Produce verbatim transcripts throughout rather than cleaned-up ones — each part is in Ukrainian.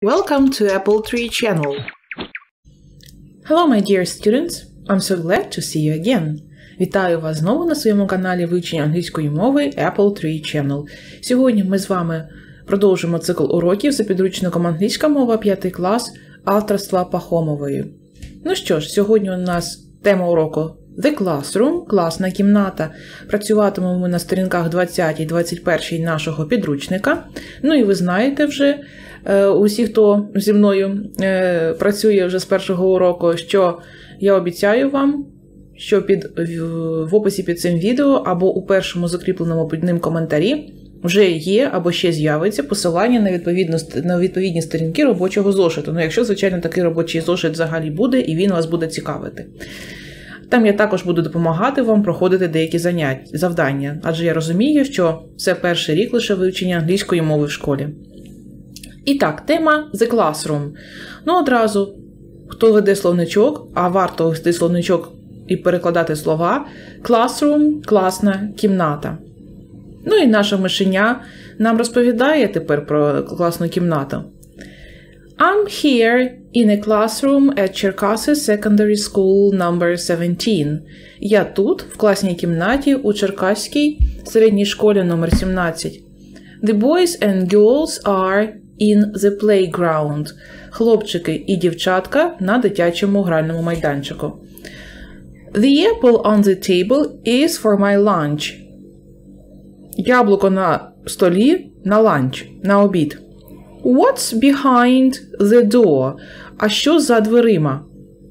Welcome to Apple Tree channel. Hello, my dear students. I'm so glad to see you again. Вітаю вас знову на своєму каналі вивчення англійської мови Apple Tree Channel. Сьогодні ми з вами продовжимо цикл уроків за підручником англійська мова п'ятий клас авторства Пахомової. Ну що ж, сьогодні у нас тема уроку The Classroom, класна кімната. Працюватимемо ми на сторінках двадцятій двадцять першій нашого підручника. Ну і ви знаєте вже, усі, хто зі мною працює вже з першого уроку, що я обіцяю вам, що під, в описі під цим відео або у першому закріпленому під ним коментарі вже є або ще з'явиться посилання на, відповідну, на відповідні сторінки робочого зошиту. Ну, якщо, звичайно, такий робочий зошит взагалі буде і він вас буде цікавити. Там я також буду допомагати вам проходити деякі заняття, завдання, адже я розумію, що це перший рік лише вивчення англійської мови в школі. І так, тема The Classroom. Ну, одразу, хто веде словничок, а варто вести словничок і перекладати слова, Classroom – класна кімната. Ну і наша мишеня нам розповідає тепер про класну кімнату. I'm here in a classroom at Черкаси Secondary School number seventeen. Я тут, в класній кімнаті у Черкаській середній школі номер сімнадцять. The boys and girls are in the playground. Хлопчики і дівчатка на дитячому гральному майданчику. The apple on the table is for my lunch. Яблуко на столі на ланч, на обід. What's behind the door? А що за дверима?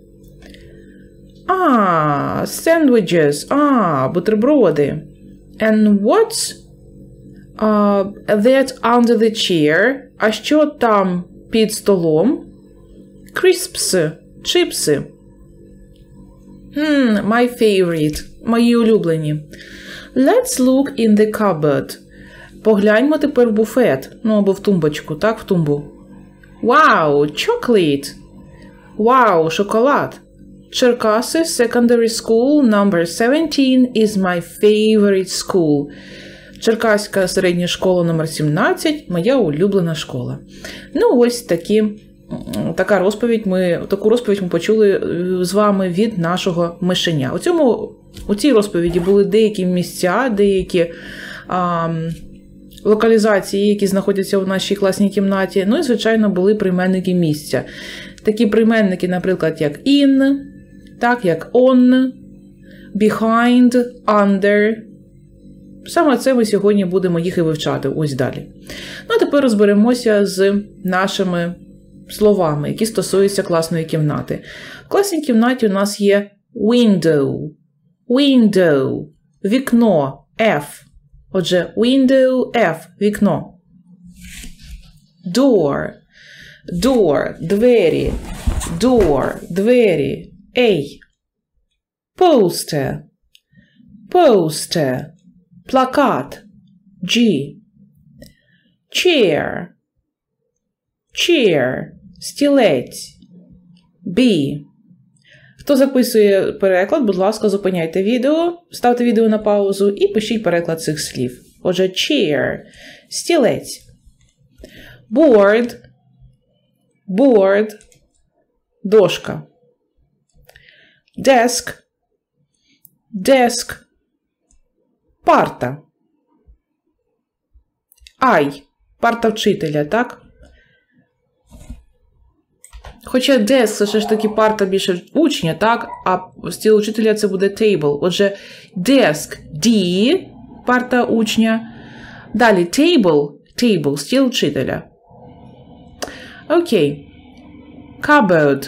А, sandwiches. А, бутерброди. And what's uh, that under the chair? А що там під столом? Crisps. Чипси. Hmm, my favorite. Мої улюблені. Let's look in the cupboard. Погляньмо тепер в буфет. Ну, або в тумбочку, так, в тумбу. Wow, chocolate. Wow, шоколад. Черкаси Secondary School number seventeen is my favorite school. Черкаська середня школа номер сімнадцять – моя улюблена школа. Ну, ось такі, така розповідь ми, таку розповідь ми почули з вами від нашого мишеня. У, цьому, у цій розповіді були деякі місця, деякі а, локалізації, які знаходяться у нашій класній кімнаті. Ну і, звичайно, були прийменники місця. Такі прийменники, наприклад, як in, так, як on, behind, under. Саме це ми сьогодні будемо їх і вивчати, ось далі. Ну, а тепер розберемося з нашими словами, які стосуються класної кімнати. В класній кімнаті у нас є window, window, вікно, F. Отже, window, F, вікно. Door, door, двері, door, двері, A. Poster, poster, плакат, G. Chair, chair, стілець, B. Хто записує переклад, будь ласка, зупиняйте відео, ставте відео на паузу і пишіть переклад цих слів. Отже, chair, стілець. Board, board, дошка. Desk, desk, парта. I, парта вчителя, так? Хоча desk – це ж таки парта більше учня, так? А стіл учителя – це буде table. Отже, desk – D, парта учня. Далі table – table, стіл учителя. Окей. Cupboard.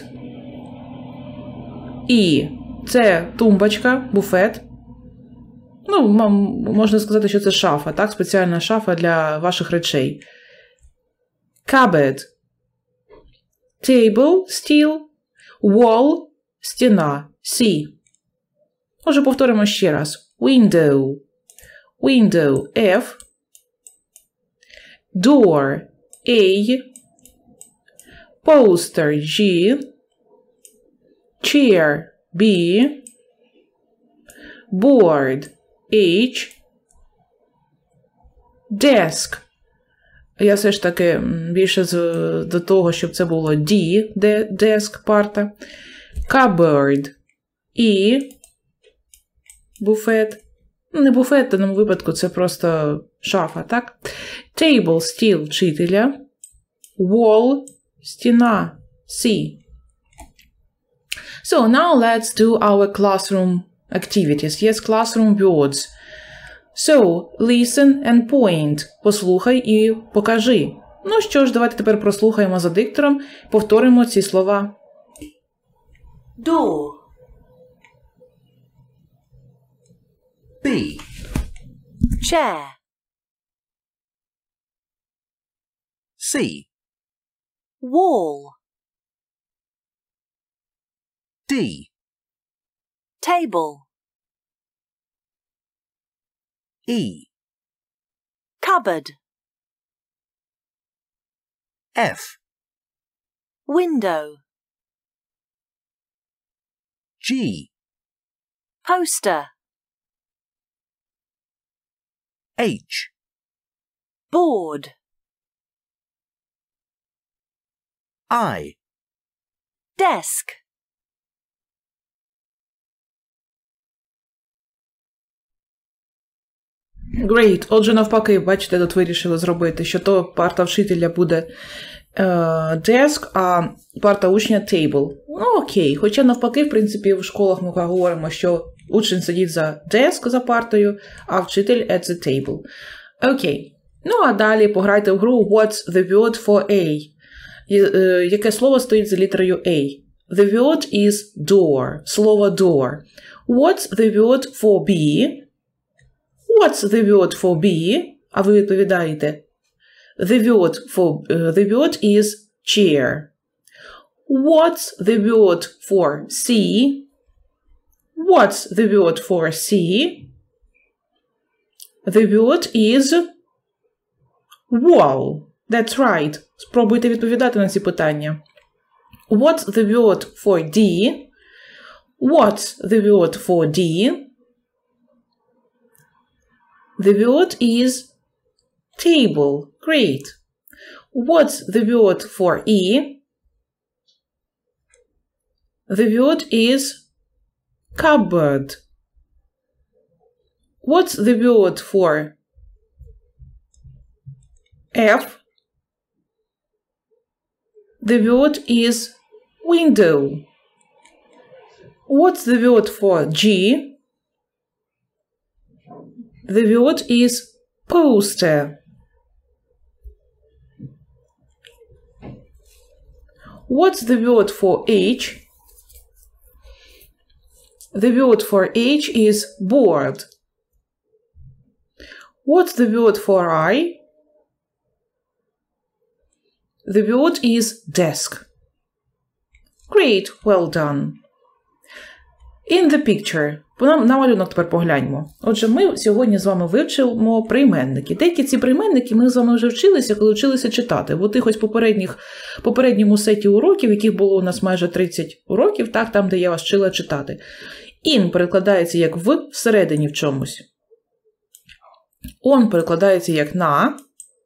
І це тумбочка, буфет. Ну, можна сказати, що це шафа, так? Спеціальна шафа для ваших речей. Cupboard. Table, стіл, wall, стіна, C. Отже, повторимо ще раз. Window, window, F. Door, A. Poster, G. Chair, B. Board, H. Desk, Я все ж таки більше з, до того, щоб це було D, де desk, парта. Cupboard і буфет. Не буфет, в даному випадку це просто шафа, так? Table, стіл вчителя. Wall, стіна, C. So now let's do our classroom activities. Yes, classroom words. So, listen and point. Послухай і покажи. Ну що ж, давайте тепер прослухаємо за диктором, повторимо ці слова. Door. B. Chair. C. Wall. D. Table. E. Cupboard. F. Window. G. Poster. H. Board. I. Desk. Great. Отже, навпаки, бачите, тут вирішили зробити, що то парта вчителя буде uh, desk, а парта учня table. Ну, окей. Хоча навпаки, в принципі, в школах ми говоримо, що учень сидить за desk, за партою, а вчитель at the table. Окей. Ну, а далі пограйте в гру What's the word for A? Яке слово стоїть за літерою A? The word is door. Слово door. What's the word for B? What's the word for B? А ви відповідаєте. The word for uh, the word is chair. What's the word for C? What's the word for C? The word is wall. That's right. Спробуйте відповідати на ці питання. What's the word for D? What's the word for D? The word is table. Great. What's the word for E? The word is cupboard. What's the word for F? The word is window. What's the word for G? The word is poster. What's the word for H? The word for H is board. What's the word for I? The word is desk. Great, well done. In the picture. На малюнок тепер погляньмо. Отже, ми сьогодні з вами вивчимо прийменники. Деякі ці прийменники ми з вами вже вчилися, коли вчилися читати. В тих ось попередніх, попередньому сеті уроків, яких було у нас майже тридцять уроків, так, там, де я вас вчила читати. In перекладається як в, всередині в чомусь. On перекладається як на.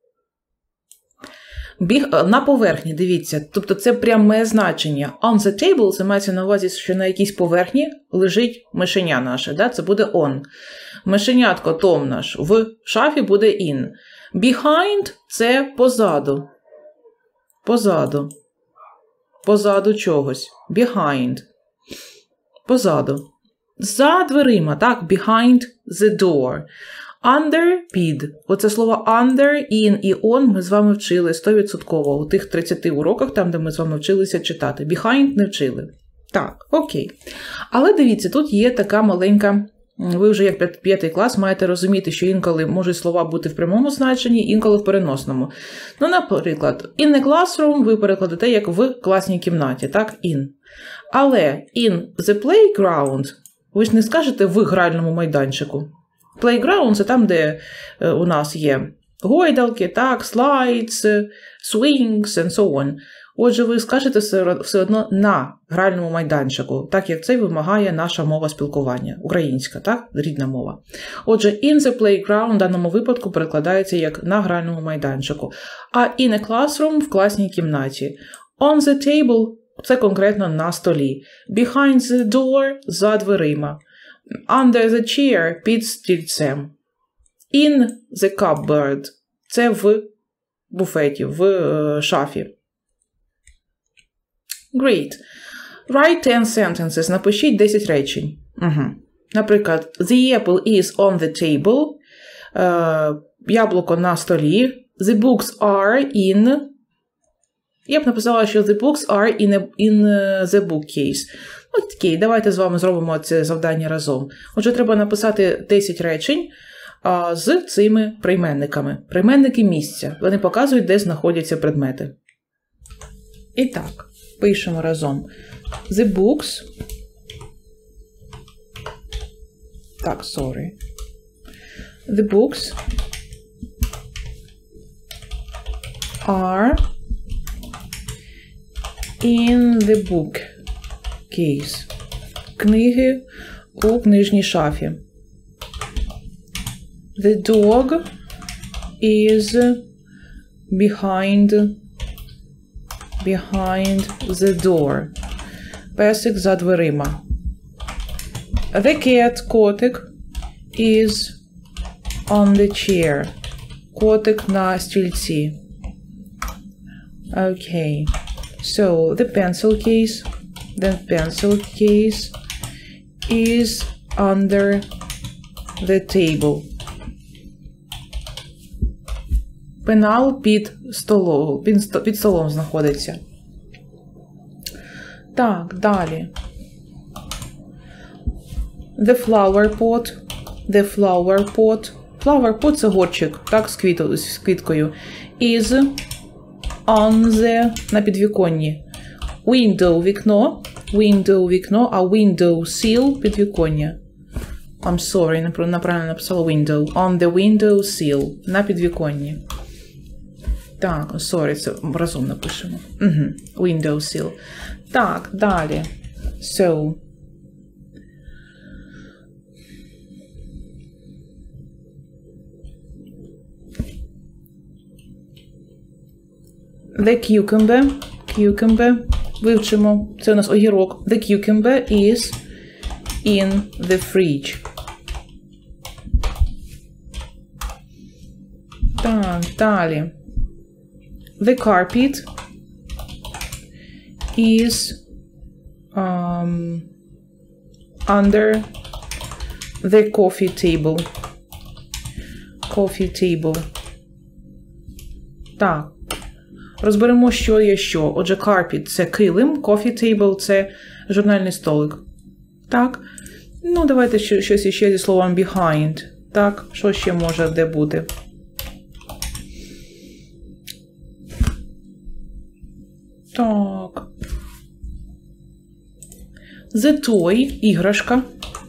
Біг, на поверхні, дивіться, тобто це пряме значення. On the table, це мається на увазі, що на якійсь поверхні лежить мишеня наше, да? Це буде on. Мишенятко Том наш в шафі буде in. Behind – це позаду. Позаду. Позаду чогось. Behind. Позаду. За дверима, так? Behind the door. Under – під. Оце слово under, in і on ми з вами вчили сто відсотків у тих тридцяти уроках, там, де ми з вами вчилися читати. Behind не вчили. Так, окей. Але дивіться, тут є така маленька, ви вже як п'ятий клас маєте розуміти, що інколи можуть слова бути в прямому значенні, інколи в переносному. Ну, наприклад, in the classroom ви перекладете як в класній кімнаті, так, in. Але in the playground ви ж не скажете в гральному майданчику. Playground – це там, де е, у нас є гойдалки, так, slides, swings and so on. Отже, ви скажете все одно на гральному майданчику, так як це вимагає наша мова спілкування. Українська, так? Рідна мова. Отже, in the playground в даному випадку перекладається як на гральному майданчику. А in a classroom в класній кімнаті. On the table це конкретно на столі. Behind the door за дверима. Under the chair під стільцем. In the cupboard це в буфеті, в е, шафі. Great. Write ten sentences. Напишіть десять речень. Угу. Наприклад, the apple is on the table. Е, яблуко на столі. The books are in... Я б написала, що the books are in, a, in the bookcase. От окей, давайте з вами зробимо це завдання разом. Отже, треба написати десять речень а, з цими прийменниками. Прийменники місця. Вони показують, де знаходяться предмети. І так, пишемо разом. The books. Так, sorry. The books are in the bookcase. Книги у книжній шафі. The dog is behind behind the door. Песик за дверима. The cat, котик, is on the chair. Котик на стільці. Okay. So, the pencil case, the pencil case is under the table. Пенал під столом, під, під столом знаходиться. Так, далі. The flower pot, the flower pot. Flower pot – це горщик, так, з, квіт, з квіткою. Is on the, на підвіконні. Window – вікно, window – вікно, а window sill – підвіконня. I'm sorry, неправильно написала window. On the window sill – на підвіконні. Так, sorry, це разом напишемо. Угу. Window sill. Так, далі. So. The cucumber. Cucumber. Вивчимо. Це у нас огірок. The cucumber is in the fridge. Так, далі. The carpet is um, under the coffee table. Coffee table. Так. Розберемо, що є що. Отже, carpet – це килим, coffee table – це журнальний столик. Так. Ну, давайте щось іще зі словом behind. Так, що ще може де бути? Так. The toy – іграшка.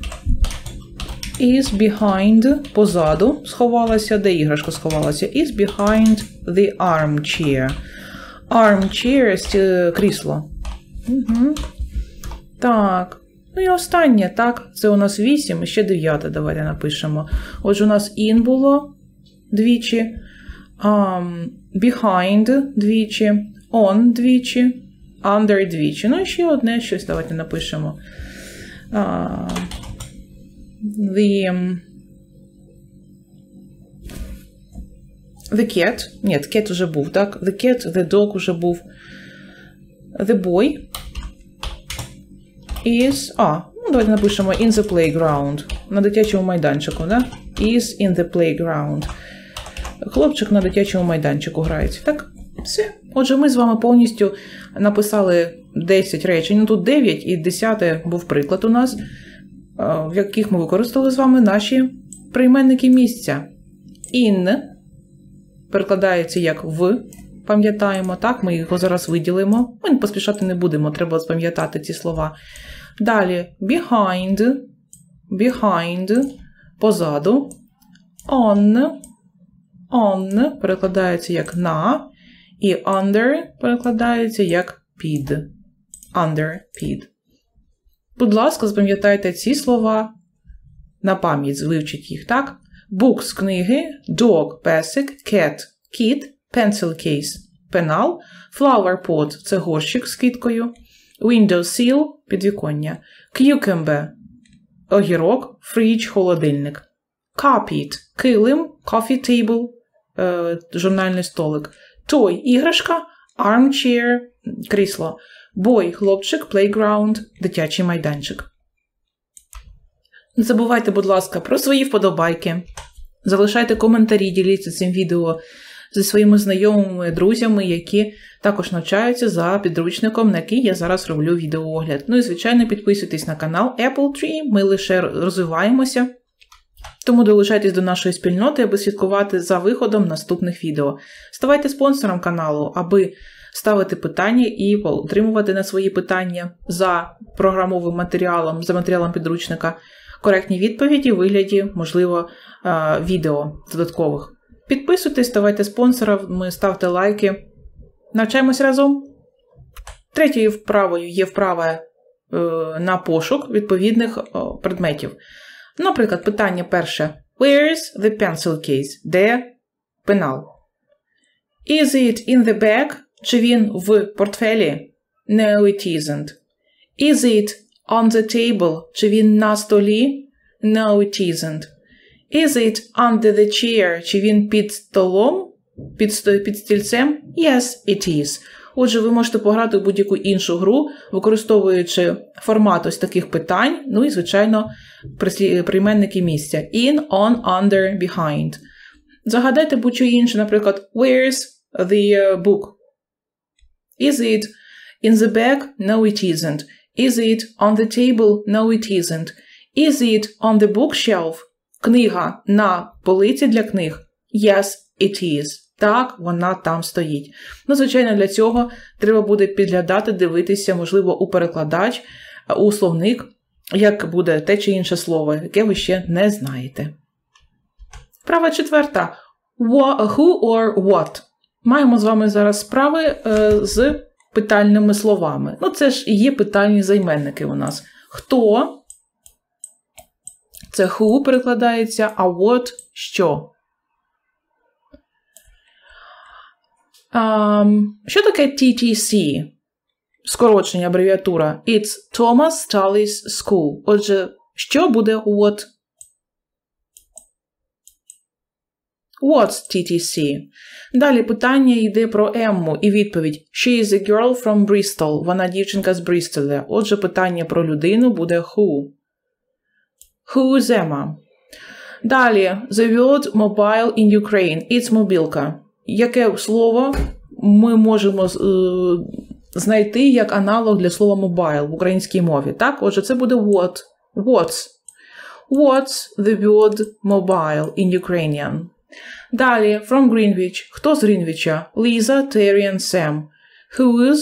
Is behind – позаду сховалася. Де іграшка сховалася? Is behind the armchair. Armchair – крісло. Угу. Так. Ну і останнє, так. Це у нас вісім, і ще дев'яте. Давайте напишемо. Отже, у нас in було двічі. Um, behind двічі. On двічі. Under двічі. Ну і ще одне щось. Давайте напишемо. Uh, the... Um, The cat. Ні, cat уже був, так? The cat, the dog уже був. The boy is... А, ну, давайте напишемо in the playground. На дитячому майданчику, да? Is in the playground. Хлопчик на дитячому майданчику грається, так? Все. Отже, ми з вами повністю написали десять речень. Ну, тут дев'ять і десяте був приклад у нас, в яких ми використали з вами наші прийменники місця. In перекладається як в, пам'ятаємо, так? Ми його зараз виділимо. Ми поспішати не будемо, треба запам'ятати ці слова. Далі behind, behind, позаду. On, on перекладається як на. І under перекладається як під. Under, під. Будь ласка, запам'ятайте ці слова на пам'ять, вивчіть їх, так? Books – книги, dog – песик, cat – кіт, pencil case – пенал, flower pot – це горщик з квіткою, window sill – підвіконня, cucumber – огірок, fridge – холодильник, carpet – килим, coffee table е, – журнальний столик, toy – іграшка, armchair – крісло, boy – хлопчик, playground – дитячий майданчик. Не забувайте, будь ласка, про свої вподобайки. Залишайте коментарі, діліться цим відео зі своїми знайомими, друзями, які також навчаються за підручником, на який я зараз роблю відеоогляд. Ну і, звичайно, підписуйтесь на канал Apple Tree, ми лише розвиваємося. Тому долучайтесь до нашої спільноти, аби слідкувати за виходом наступних відео. Ставайте спонсором каналу, аби ставити питання і отримувати на свої питання за програмовим матеріалом, за матеріалом підручника коректні відповіді у вигляді, можливо, відео додаткових. Підписуйтесь, ставайте спонсорами, ставте лайки. Навчаємось разом. Третьою вправою є вправа на пошук відповідних предметів. Наприклад, питання перше. Where is the pencil case? Де пенал? Is it in the bag? Чи він в портфелі? No, it isn't. Is it on the table? Чи він на столі? No, it isn't. Is it under the chair? Чи він під столом? Під, під стільцем? Yes, it is. Отже, ви можете пограти у будь-яку іншу гру, використовуючи формат ось таких питань, ну і, звичайно, прийменники місця. In, on, under, behind. Загадайте будь-що інше, наприклад, where's the book? Is it in the bag? No, it isn't. Is it on the table? No, it isn't. Is it on the bookshelf? Книга на полиці для книг? Yes, it is. Так, вона там стоїть. Ну, звичайно, для цього треба буде підглядати, дивитися, можливо, у перекладач, у словник, як буде те чи інше слово, яке ви ще не знаєте. Вправа четверта. Who or what? Маємо з вами зараз справи е, з питальними словами. Ну, це ж і є питальні займенники у нас. Хто? Це who перекладається, а what – що? Um, що таке ті ті сі? Скорочення, абревіатура. It's Thomas Tallis School. Отже, що буде what? What's ті ті сі? Далі питання йде про Емму і відповідь. She is a girl from Bristol. Вона дівчинка з Брістоля. Отже, питання про людину буде who. Who is Emma? Далі. The word mobile in Ukraine. It's мобілка. Яке слово ми можемо е, знайти як аналог для слова mobile в українській мові? Так? Отже, це буде what. What's. What's the word mobile in Ukrainian? Далі, from Greenwich. Хто з Грінвіча? Ліза, Террі and Sam. Who is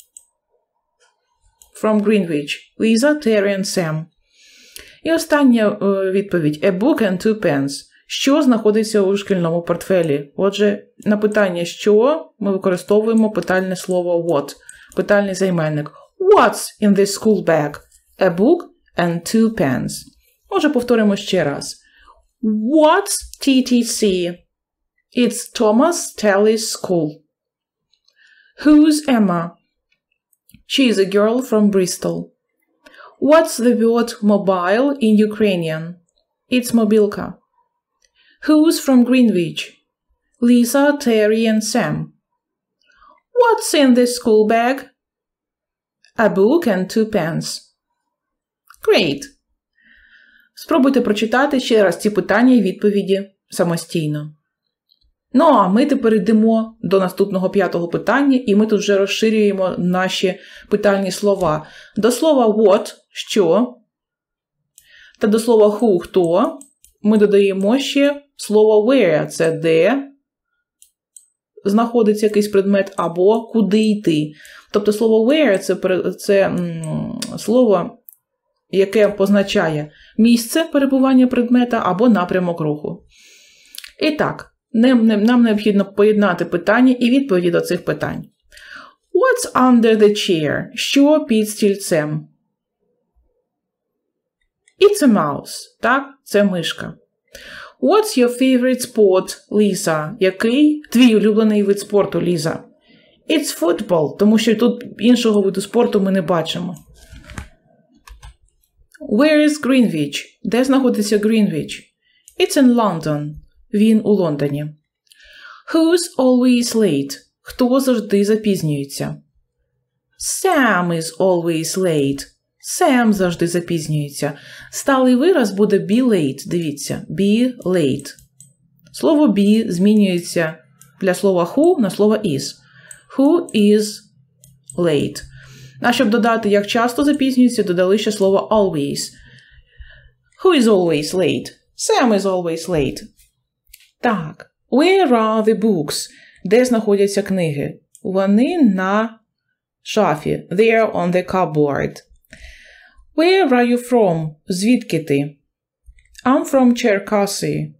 from Greenwich? Ліза, Террі and Sam. І остання е, відповідь. A book and two pens. Що знаходиться у шкільному портфелі? Отже, на питання «що» ми використовуємо питальне слово what, питальний займенник. What's in this school bag? A book and two pens. Отже, повторимо ще раз. What's ті ті сі? It's Thomas Tallis School. Who's Emma? She's a girl from Bristol. What's the word mobile in Ukrainian? It's мобілка. Who's from Greenwich? Lisa, Terry and Sam. What's in this school bag? A book and two pens. Great! Спробуйте прочитати ще раз ці питання і відповіді самостійно. Ну, а ми тепер йдемо до наступного п'ятого питання, і ми тут вже розширюємо наші питальні слова. До слова what – що, та до слова who – хто, ми додаємо ще слово where – це де знаходиться якийсь предмет, або куди йти. Тобто слово where – це, це м, слово, яке позначає місце перебування предмета або напрямок руху. І так, Нам необхідно поєднати питання і відповіді до цих питань. What's under the chair? Що під стільцем? It's a mouse. Так, це мишка. What's your favorite sport, Lisa? Який твій улюблений вид спорту, Ліза? It's football, тому що тут іншого виду спорту ми не бачимо. Where is Greenwich? Де знаходиться Greenwich? It's in London. Він у Лондоні. Who's always late? Хто завжди запізнюється? Sam is always late. Sam завжди запізнюється. Сталий вираз буде be late. Дивіться. Be late. Слово be змінюється для слова who на слово is. Who is late. А щоб додати, як часто запізнюється, додали ще слово always. Who is always late? Sam is always late. Так. Where are the books? Де знаходяться книги? Вони на шафі. They are on the cupboard. Where are you from? Звідки ти? I'm from Cherkasy.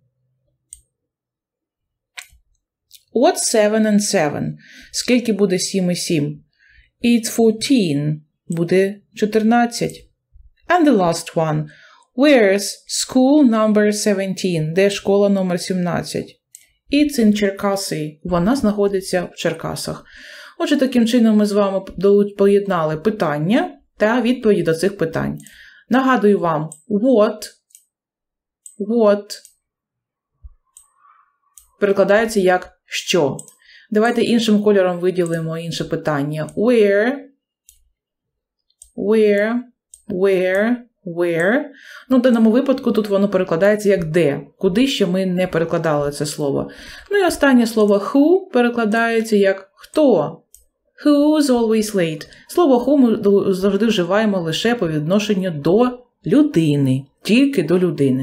What's seven and seven? Скільки буде сім і сім? It's fourteen. Буде чотирнадцять. And the last one. Where's school number seventeen? Де школа номер сімнадцять? It's in Cherkasy. Вона знаходиться в Черкасах. Отже, таким чином ми з вами поєднали питання та відповіді до цих питань. Нагадую вам, what, what перекладається як що. Давайте іншим кольором виділимо інше питання. Where, where, where, where. Ну, в даному випадку тут воно перекладається як де. Куди ще ми не перекладали це слово. Ну і останнє слово who перекладається як хто. Who's always late. Слово who ми завжди вживаємо лише по відношенню до людини. Тільки до людини.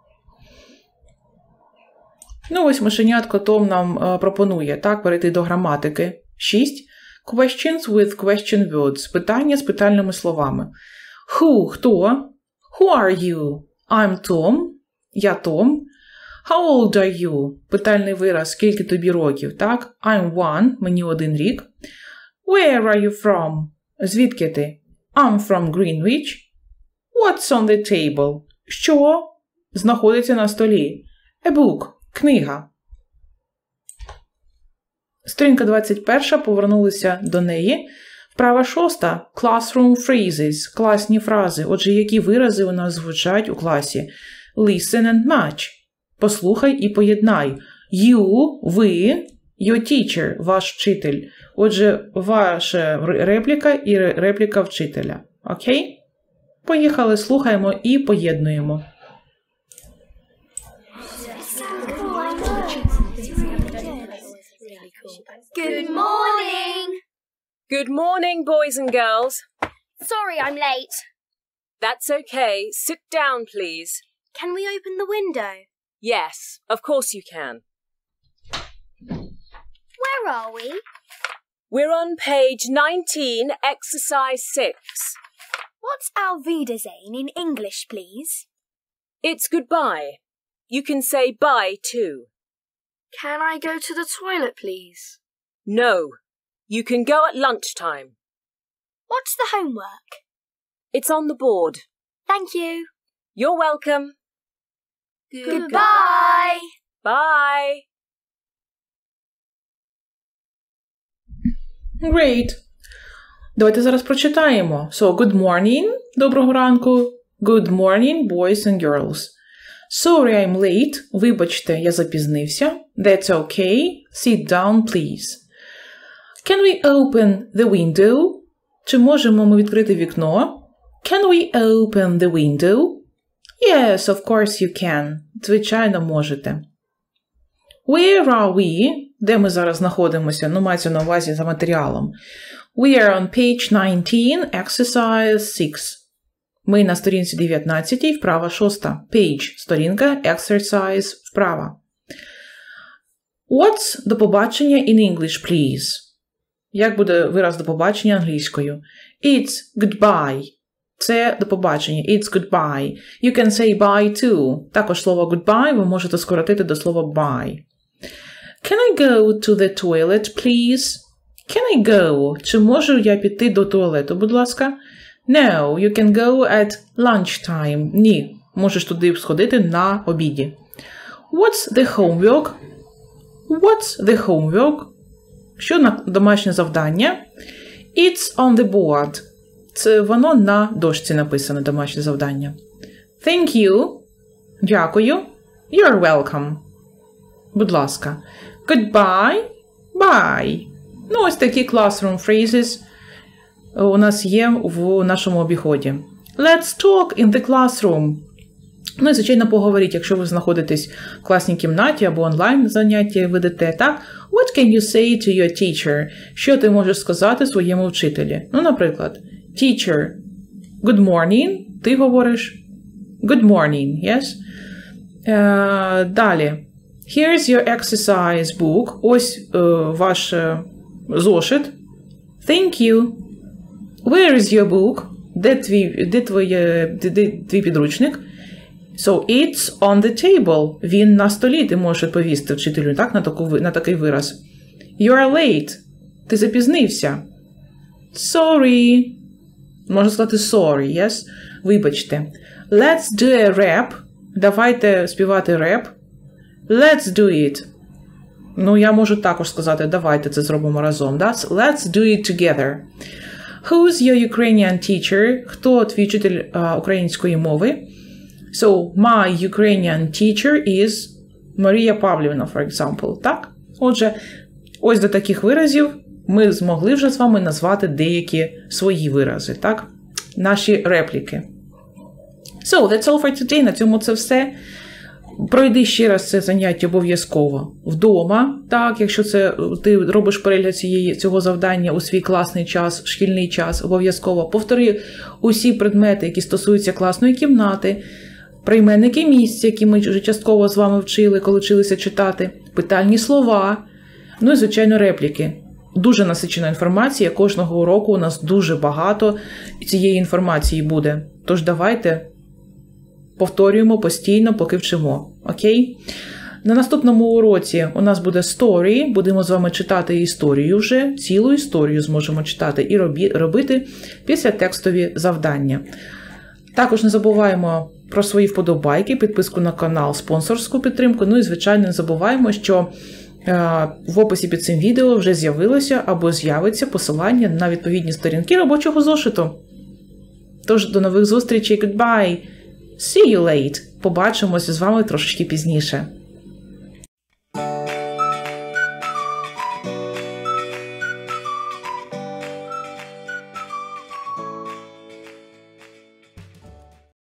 Ну ось мишенятко Том нам е, пропонує, так, перейти до граматики. шість. Questions with question words. Питання з питальними словами. Who – хто? Who are you? I'm Tom. Я Том. How old are you? Питальний вираз, скільки тобі років, так? I'm one. Мені один рік. Where are you from? Звідки ти? I'm from Greenwich. What's on the table? Що знаходиться на столі? A book. Книга. Сторінка двадцять перша, повернулися до неї. Вправа шоста. Classroom phrases. Класні фрази. Отже, які вирази у нас звучать у класі? Listen and match. Послухай і поєднай. You, ви, your teacher, ваш вчитель. Отже, ваша репліка і репліка вчителя. Окей? Поїхали, слухаємо і поєднуємо. Good morning! Good morning, boys and girls. Sorry I'm late. That's okay. Sit down, please. Can we open the window? Yes, of course you can. Where are we? We're on page nineteen, exercise six. What's Auf Wiedersehen in English, please? It's goodbye. You can say bye too. Can I go to the toilet, please? No. You can go at lunchtime. What's the homework? It's on the board. Thank you. You're welcome. Goodbye. Bye. Great. Давайте зараз прочитаємо. So, good morning. Доброго ранку. Good morning, boys and girls. Sorry I'm late. Вибачте, я запізнився. That's okay. Sit down, please. Can we open the window? Чи можемо ми відкрити вікно? Can we open the window? Yes, of course you can. Звичайно, можете. Where are we? Де ми зараз знаходимося? Ну, мається на увазі за матеріалом. We are on page nineteen, exercise six. Ми на сторінці дев'ятнадцятій, вправа шоста. Page – сторінка, exercise – вправа. What's до побачення in English, please? Як буде вираз до побачення англійською? It's goodbye. Це до побачення. It's goodbye. You can say bye too. Також слово goodbye ви можете скоротити до слова bye. Can I go to the toilet, please? Can I go? Чи можу я піти до туалету, будь ласка? No, you can go at lunchtime. Ні, можеш туди сходити на обіді. What's the homework? What's the homework? Що на домашнє завдання? It's on the board. Це воно на дошці написано, домашнє завдання. Thank you. Дякую. You're welcome. Будь ласка. Goodbye. Bye. Ну, ось такі classroom phrases у нас є в нашому обіході. Let's talk in the classroom. Ну і, звичайно, поговоріть, якщо ви знаходитесь в класній кімнаті або онлайн заняття ведете, так? What can you say to your teacher? Що ти можеш сказати своєму вчителі? Ну, наприклад, teacher, good morning. Ти говориш good morning, yes? Uh, далі. Here's your exercise book. Ось uh, ваш uh, зошит. Thank you. Where is your book? Де твій, де твоє, де, де твій підручник? So, it's on the table. Він на столі, ти можеш відповісти вчителю, так, на, таку, на такий вираз. You are late. Ти запізнився. Sorry. Можна сказати sorry, yes? Вибачте. Let's do a rap. Давайте співати реп. Let's do it. Ну, я можу також сказати, давайте це зробимо разом. Да? Let's do it together. Who's your Ukrainian teacher? Хто твій вчитель uh, української мови? So, my Ukrainian teacher is Maria Pavlivna, for example. Так? Отже, ось до таких виразів ми змогли вже з вами назвати деякі свої вирази, так? Наші репліки. So, that's all for today. На цьому це все. Пройди ще раз це заняття обов'язково вдома, так, якщо це ти робиш перегляд цієї, цього завдання у свій класний час, шкільний час, обов'язково. Повтори усі предмети, які стосуються класної кімнати, прийменники місця, які ми вже частково з вами вчили, коли вчилися читати, питальні слова, ну і, звичайно, репліки. Дуже насичена інформація, кожного уроку у нас дуже багато цієї інформації буде. Тож давайте повторюємо постійно, поки вчимо. Окей? На наступному уроці у нас буде story, будемо з вами читати історію вже, цілу історію зможемо читати і робити після текстові завдання. Також не забуваємо про свої вподобайки, підписку на канал, спонсорську підтримку, ну і, звичайно, не забуваємо, що е, в описі під цим відео вже з'явилося або з'явиться посилання на відповідні сторінки робочого зошиту. Тож, до нових зустрічей, goodbye! See you late! Побачимося з вами трошечки пізніше.